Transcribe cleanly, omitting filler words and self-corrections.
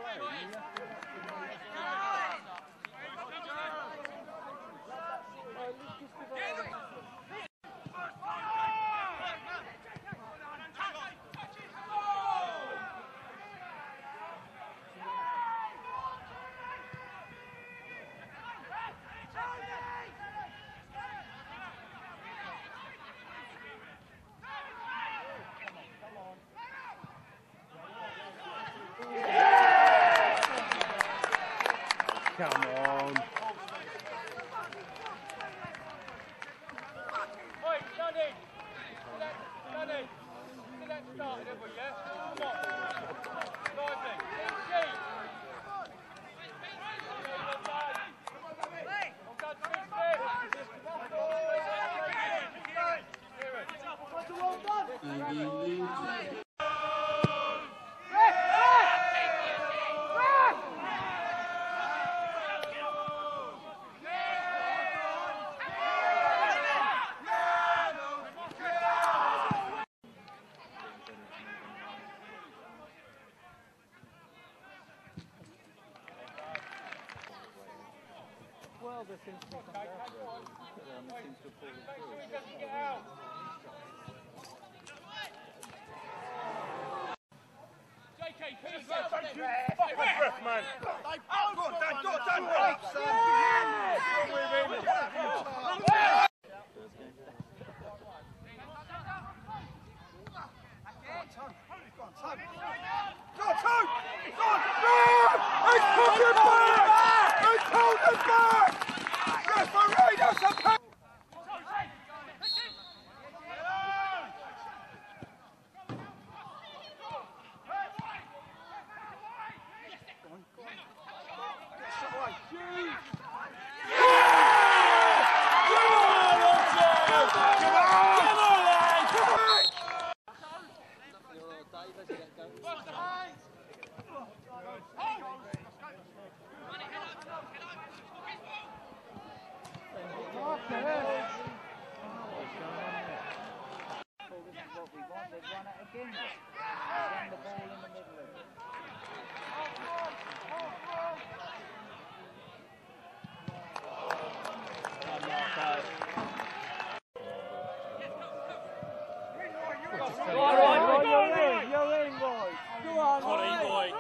Come on. Wait, Sonny! Sonny! See that started, have we, yeah? Come on. Lively. Easy. Well, there seems to be some doubt there. Seems to have fallen Make sure he through. doesn't get out. JK, please go. Fuck off, ref, man. Go on, Dan, ref. You're in, boys. Go on, boy.